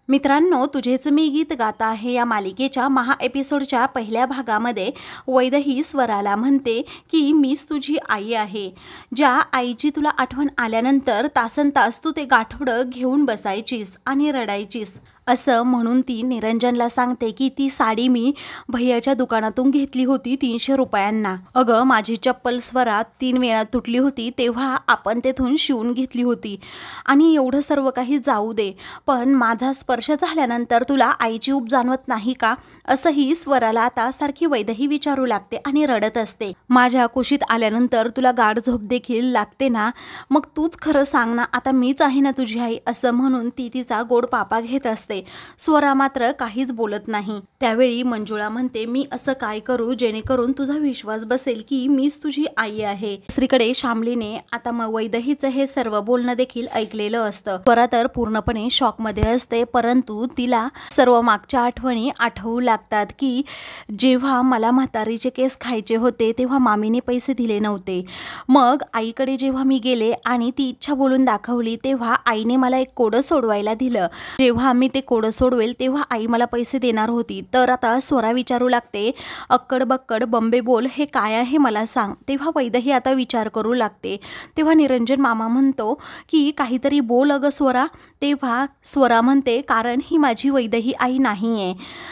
मित्रांनो, तुझेच मी गीत गाता आहे या मालिकेच्या महा एपिसोडच्या पहिल्या भागामध्ये वैदेही स्वराला म्हणते की मीच तुझी आई आहे, ज्या आईची तुला आठवण आल्यानंतर तासनतास तू ते गाठोडं घेऊन बसायचीस आणि रडायचीस। असं म्हणून ती निरंजनला सांगते की ती साडी मी भैयाच्या दुकानातून घेतली होती 300 रुपयांना। अगं, माझी चप्पल स्वरा 3 वेळा तुटली होती तेव्हा आपण तेथून शिवून घेतली होती। आणि एवढं सर्व काही जाऊ दे, पण माझा स्पर्श झाल्यानंतर तुला आईची ऊब जाणवत नाही का? असंही स्वराला आता सारखी वैदेही विचारू लागते आणि रडत असते। माझ्या कुशीत आल्यानंतर तुला गाढ झोप देखील लागते ना? मग तूच खरं सांग ना, आता मीच आहे ना तुझी आई? असं म्हणून ती तिचा गोड पापा घेत असते। स्वरा मात्र काहीच बोलत नाही। त्यावेळी मंजुळा म्हणते, मी असं काय करू जेणेकरून तुझा विश्वास बसेल की मीच तुझी आई आहे। दुसरीकडे शामलीने आता वैदेहीचं हे सर्व बोलणं देखील ऐकलेलं असतं। स्वरा तर पूर्णपणे शॉकमध्ये असते, परंतु तिला सर्व मागच्या आठवणी आठवू लागतात की जेव्हा मला म्हातारीचे केस खायचे होते तेव्हा मामीने पैसे दिले नव्हते। मग आईकडे जेव्हा मी गेले आणि ती इच्छा बोलून दाखवली तेव्हा आईने मला एक कोडं सोडवायला दिलं। जेव्हा मी ते कोडं सोडवेल तेव्हा आई मला पैसे देणार होती। तर आता स्वरा विचारू लागते, अक्कड बक्कड बंबे बोल हे काय आहे मला सांग। तेव्हा वैदेही आता विचार करू लागते। तेव्हा निरंजन मामा म्हणतो की काहीतरी बोल अगं स्वरा। तेव्हा स्वरा म्हणते, कारण ही माझी वैदेही आई नाहीये,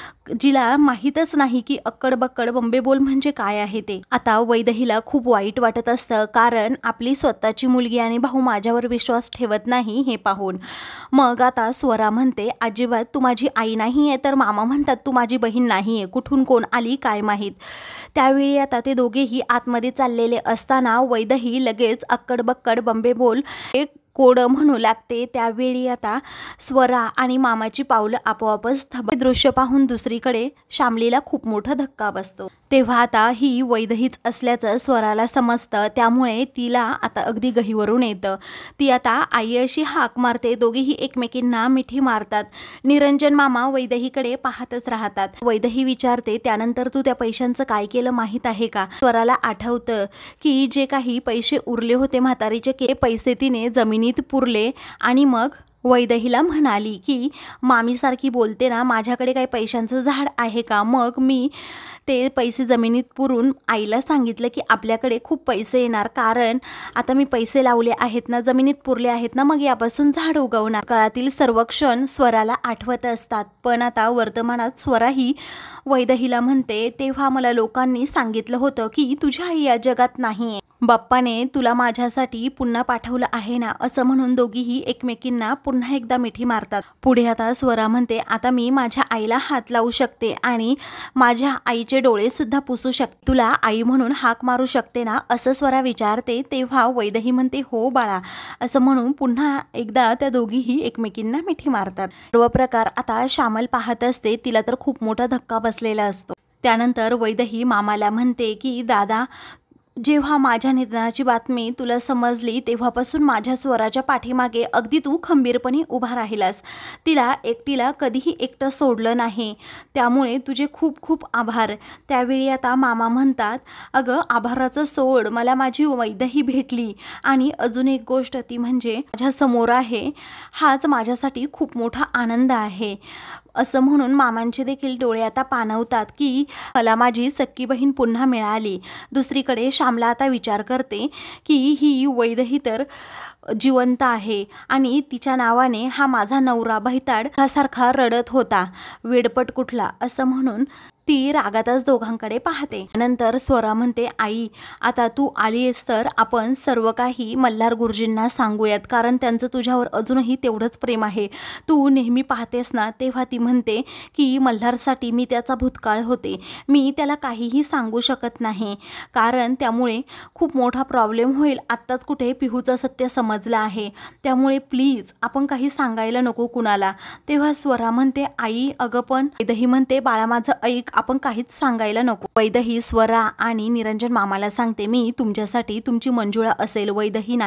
जिला माहीतच नाही की अक्कड बक्कड बंबे बोल म्हणजे काय आहे ते। आता वैदेहीला खूप वाईट वाटत असतं, कारण आपली स्वतःची मुलगी आणि भाऊ माझ्यावर विश्वास ठेवत नाही हे पाहून। मग आता स्वरा म्हणते, अजिबात तू माझी आई नाही आहे। तर मामा म्हणतात तू माझी बहीण नाही आहे, कुठून कोण आली काय माहीत। त्यावेळी आता ते दोघेही आतमध्ये चाललेले असताना वैदेही लगेच अक्कड बक्कड बंबे बोल एक कोडं म्हणू लागते। त्यावेळी आता स्वरा आणि मामाची पावलं आपोआपच थांबते। दृश्य पाहून दुसरीकडे शामलीला खूप मोठा धक्का बसतो। तेव्हा आता ही वैदेहीच असल्याचं स्वराला समजतं, त्यामुळे तिला आता अगदी गहीवरून येतं। ती आता आई अशी हाक मारते। दोघेही एकमेकींना मिठी मारतात। निरंजन मामा वैदेहीकडे पाहतच राहतात। वैदेही विचारते, त्यानंतर तू त्या पैशांचं काय केलं माहीत आहे का? स्वराला आठवतं की जे काही पैसे उरले होते म्हातारीचे ते पैसे तिने जमिनीत पुरले आणि मग वैदेहीला म्हणाली की मामीसारखी बोलते ना, माझ्याकडे काही पैशांचं झाड आहे का? मग मी ते पैसे जमिनीत पुरून आईला सांगितलं की आपल्याकडे खूप पैसे येणार, कारण आता मी पैसे लावले आहेत ना, जमिनीत पुरले आहेत ना, मग यापासून झाड उगवणार। काळातील सर्व क्षण स्वराला आठवत असतात, पण आता वर्तमानात स्वरा ही वैदेहीला म्हणते, तेव्हा मला लोकांनी सांगितलं होतं की तुझी आई या जगात नाहीये, बाप्पाने तुला माझ्यासाठी पुन्हा पाठवलं आहे ना। असं म्हणून दोघीही एकमेकींना पुन्हा एकदा मिठी मारतात। पुढे आता स्वरा म्हणते, आता मी माझ्या आईला हात लावू शकते आणि माझ्या आईचे डोळे सुद्धा पुसू शकते, तुला आई म्हणून हाक मारू शकते ना? असं स्वरा विचारते। तेव्हा वैदेही म्हणते, हो बाळा। असं म्हणून पुन्हा एकदा त्या दोघीही एकमेकींना मिठी मारतात। सर्व प्रकार आता शामल पाहत असते। तिला तर खूप मोठा धक्का बसलेला असतो। त्यानंतर वैदेही मामाला म्हणते की दादा, जेव्हा माझ्या निधनाची बातमी तुला समजली तेव्हापासून माझ्या स्वराच्या पाठीमागे अगदी तू खंबीरपणे उभा राहिलास, तिला एकटीला कधीही एकटं सोडलं नाही, त्यामुळे तुझे खूप खूप आभार। त्यावेळी आता मामा म्हणतात, अगं आभाराचं सोड, मला माझी वैदेही भेटली आणि अजून एक गोष्ट ती म्हणजे माझ्या समोर आहे, हाच माझ्यासाठी खूप मोठा आनंद आहे। असं म्हणून मामांचे देखील डोळे आता पाणवतात की मला माझी सख्खी बहीण पुन्हा मिळाली। दुसरीकडे शामला आता विचार करते की ही वैदेही तर जिवंत आहे आणि तिच्या नावाने हा माझा नवरा भैताड सारखा रडत होता, वेडपट कुठला। असं म्हणून ती रागातच दोघांकडे पाहते। नंतर स्वरा म्हणते, आई आता तू आलीस तर आपण सर्व काही मल्हार गुरुजींना सांगूयात, कारण त्यांचं तुझ्यावर अजूनही तेवढंच प्रेम आहे, तू नेहमी पाहतेस ना। तेव्हा ती म्हणते की मल्हारसाठी मी त्याचा भूतकाळ होते, मी त्याला काहीही सांगू शकत नाही, कारण त्यामुळे खूप मोठा प्रॉब्लेम होईल। आत्ताच कुठे पिहूचं सत्य समजलं आहे, त्यामुळे प्लीज आपण काही सांगायला नको कुणाला। तेव्हा स्वरा म्हणते, आई अगं पण। वैदेही म्हणते, बाळा माझं ऐक, आपण काहीच सांगायला नको। वैदेही स्वरा आणि निरंजन मामाला सांगते, मी तुमच्यासाठी तुमची मंजुळा असेल, वैदेही नाही।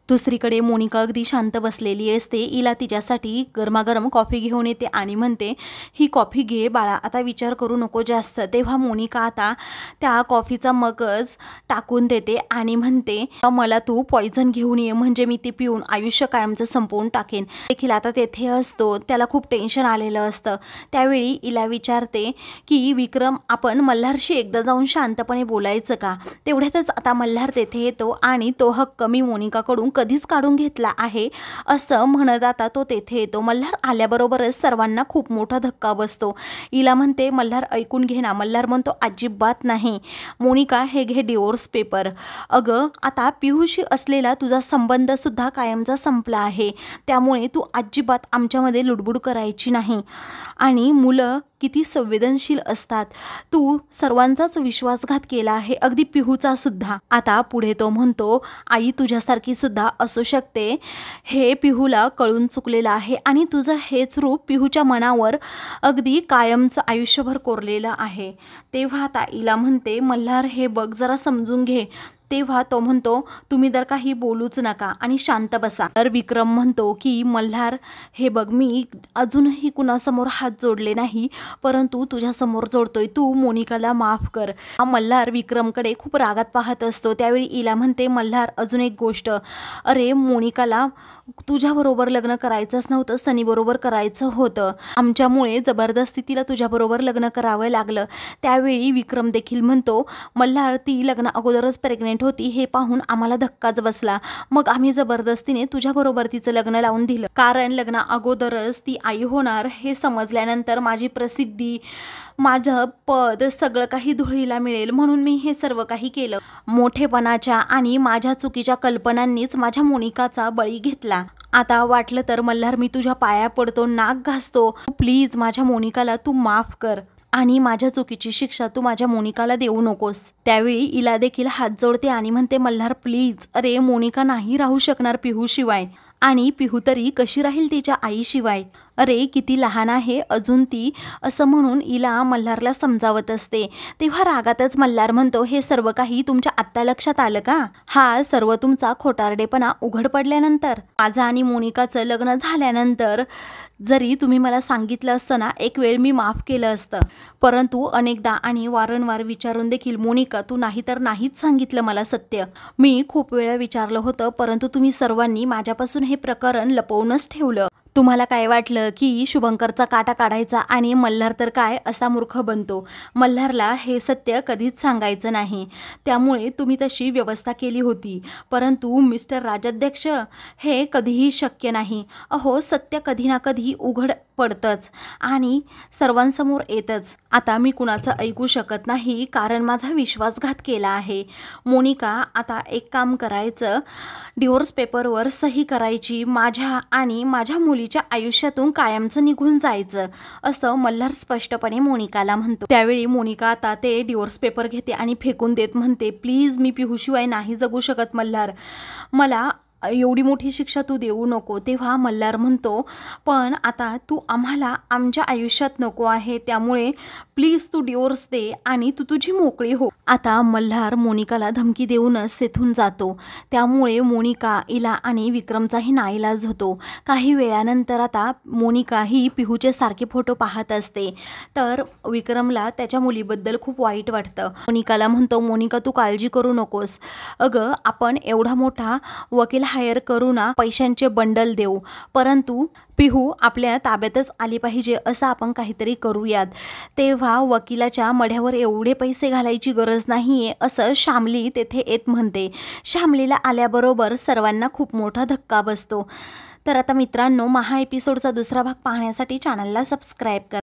दुसरीकडे मोनिका अगदी शांत बसलेली असते. इला तिच्यासाठी गरमागरम कॉफी घेऊन येते आणि म्हणते, ही कॉफी घे बाळा, आता विचार करू नको जास्त. तेव्हा मोनिका आता त्या कॉफीचा मगच टाकून देते आणि म्हणते, मला तू पॉइझन घेऊन ये, म्हणजे मी ती पिऊन आयुष्य कायमचं संपवून टाकेन. देखील आता तेथे असतो, त्याला खूप टेन्शन आलेलं असतं. त्यावेळी इला विचारते की विक्रम, आपण मल्हारशी एकदा जाऊन शांतपणे बोलायचं का? तेवढ्यातच आता मल्हार तेथे येतो आणि तो हक्क मी मोनिकाकडून कधीच काढून घेतला आहे असं म्हणत आता तो तेथे येतो. मल्हार आल्याबरोबरच सर्वांना खूप मोठा धक्का बसतो. इला म्हणते, मल्हार ऐकून घे ना. मल्हार म्हणतो, अजिबात नाही. मोनिका, हे घे डिवोर्स पेपर. अगं, आता पिहूशी असलेला तुझा संबंध सुद्धा कायमचा संपला आहे, त्यामुळे तू अजिबात आमच्यामध्ये लुडबुड करायची नाही. आणि मुलं किती संवेदनशील असतात. तू सर्वांचाच विश्वासघात केला आहे, अगदी पिहूचा सुद्धा. आता पुढे तो म्हणतो, आई तुझ्यासारखी सुद्धा असू शकते, हे पिहूला कळून चुकलेलं आहे आणि तुझं हेच रूप पिहूच्या मनावर अगदी कायमचं आयुष्यभर कोरलेलं आहे. तेव्हा आता इला म्हणते, मल्हार हे बघ, जरा समजून घे. तेव्हा तो म्हणतो, तुम्ही तर काही बोलूच नका आणि शांत बसा. तर विक्रम म्हणतो की मल्हार, हे बघ, मी अजूनही कुणासमोर हात जोडले नाही, परंतु तुझ्यासमोर जोडतोय, तू मोनिकाला माफ कर. मल्हार विक्रमकडे खूप रागात पाहत असतो. त्यावेळी इला म्हणते, मल्हार अजून एक गोष्ट, अरे मोनिकाला तुझ्याबरोबर लग्न करायचंच नव्हतं, सनीबरोबर करायचं होतं. आमच्यामुळे जबरदस्ती तिला तुझ्याबरोबर लग्न करावं लागलं. त्यावेळी विक्रम देखील म्हणतो, मल्हार ती लग्न अगोदरच प्रेग्नेंट होती, हे पाहून आम्हाला धक्काच बसला. मग आम्ही जबरदस्तीने तुझ्याबरोबर तिचं लग्न लावून दिलं, कारण लग्ना अगोदरच ती आई होणार हे समजल्यानंतर माझी प्रसिद्धी, माझं पद, सगळं काही धुळीला मिळेल म्हणून मी हे सर्व काही केलं. मोठेपणाच्या आणि माझ्या चुकीच्या कल्पनांनीच माझ्या मोनिकाचा बळी घेतला. आता वाटलं तर मल्हार, मी तुझ्या पाया पडतो, नाक घासतो, प्लीज माझ्या मोनिकाला तू माफ कर आणि माझ्या चुकीची शिक्षा तू माझ्या मोनिकाला देऊ नकोस. त्यावेळी इला देखील हात जोडते आणि म्हणते, मल्हार प्लीज. अरे मोनिका नाही राहू शकणार पिहूशिवाय, आणि पिहू तरी कशी राहील तिच्या आईशिवाय? अरे किती लहान आहे अजून ती, असं म्हणून इला मल्हारला समजावत असते. तेव्हा रागातच मल्हार म्हणतो, हे सर्व काही तुमच्या आत्ता लक्षात आलं का? हा सर्व तुमचा खोटारडेपणा उघड पडल्यानंतर, माझं आणि मोनिकाचं लग्न झाल्यानंतर जरी तुम्ही मला सांगितलं असतं ना, एक वेळ मी माफ केलं असतं, परंतु अनेकदा आणि वारंवार विचारून देखील मोनिका तू नाही तर नाहीच सांगितलं मला सत्य. मी खूप वेळा विचारलं होतं, परंतु तुम्ही सर्वांनी माझ्यापासून हे प्रकरण लपवूनच ठेवलं. तुम्हाला काय वाटलं की शुभंकरचा काटा काढायचा आणि मल्हार तर काय असा मूर्ख बनतो. मल्हारला हे सत्य कधीच सांगायचं नाही, त्यामुळे तुम्ही तशी व्यवस्था केली होती. परंतु मिस्टर राजाध्यक्ष, हे कधीही शक्य नाही. अहो, सत्य कधी ना कधी उघड पडतंच आणि सर्वांसमोर येतच. आता मी कुणाचं ऐकू शकत नाही, कारण माझा विश्वासघात केला आहे. मोनिका, आता एक काम करायचं, डिवोर्स पेपरवर सही करायची, माझ्या आणि माझ्या मुलीच्या आयुष्यातून कायमचं निघून जायचं, असं मल्हार स्पष्टपणे मोनिकाला म्हणतो. त्यावेळी मोनिका आता ते डिवोर्स पेपर घेते आणि फेकून देत म्हणते, प्लीज मी पिहूशिवाय नाही जगू शकत मल्हार, मला एवढी मोठी शिक्षा तू देऊ नको. तेव्हा मल्हार म्हणतो, पण आता तू आम्हाला आमच्या आयुष्यात नको आहे, त्यामुळे प्लीज तू डिवोर्स दे आणि तू तुझी मोकळी हो. आता मल्हार मोनिकाला धमकी देऊनच तेथून जातो. त्यामुळे मोनिका, इला आणि विक्रमचाही नाईलाज होतो. काही वेळानंतर आता मोनिका ही पिहूचे सारखे फोटो पाहत असते, तर विक्रमला त्याच्या मुलीबद्दल खूप वाईट वाटतं. मोनिकाला म्हणतो, मोनिका तू काळजी करू नकोस, अगं आपण एवढा मोठा वकील हायर करू ना, पैशांचे बंडल देऊ, परंतु पिहू आपल्या ताब्यातच आली पाहिजे, असं आपण काहीतरी करूयात. तेव्हा वकिलाच्या मढ्यावर एवढे पैसे घालायची गरज नाहीये, असं श्यामली तेथे येत म्हणते. श्यामलीला आल्याबरोबर सर्वांना खूप मोठा धक्का बसतो. तर आता मित्रांनो, महा एपिसोडचा दुसरा भाग पाहण्यासाठी चॅनलला सबस्क्राईब करा.